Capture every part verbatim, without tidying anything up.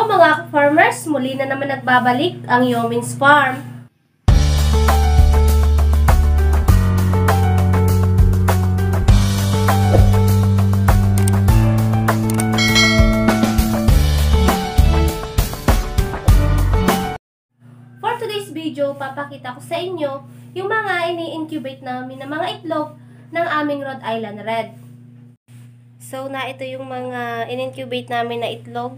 Hello mga farmers, muli na naman nagbabalik ang Yomin's Farm. For today's video, papakita ko sa inyo yung mga ini-incubate namin na mga itlog ng aming Rhode Island Red. So na ito yung mga in-incubate namin na itlog.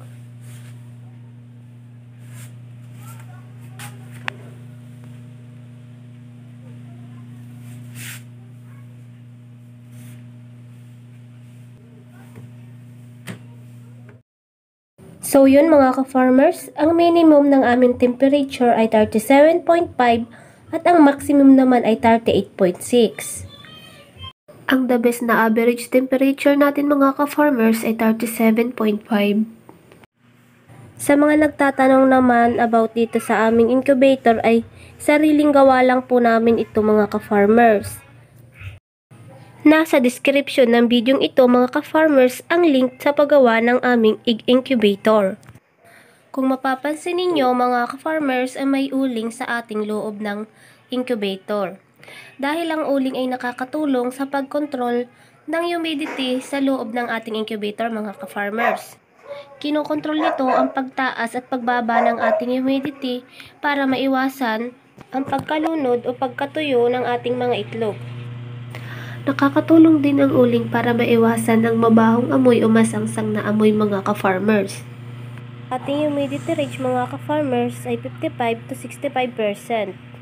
So yun mga ka-farmers, ang minimum ng aming temperature ay thirty-seven point five at ang maximum naman ay thirty-eight point six. Ang the best na average temperature natin mga ka-farmers ay thirty-seven point five. Sa mga nagtatanong naman about dito sa aming incubator ay sariling gawa lang po namin ito mga ka-farmers. Nasa description ng video ito mga ka-farmers ang link sa paggawa ng aming egg incubator. Kung mapapansin ninyo mga ka-farmers ay may uling sa ating loob ng incubator. Dahil ang uling ay nakakatulong sa pagkontrol ng humidity sa loob ng ating incubator mga ka-farmers. Kinokontrol nito ang pagtaas at pagbaba ng ating humidity para maiwasan ang pagkalunod o pagkatuyo ng ating mga itlog. Nakakatulong din ang uling para maiwasan ang mabahong amoy o masangsang na amoy mga ka-farmers. Ating humidity range mga ka-farmers ay fifty-five to sixty-five percent.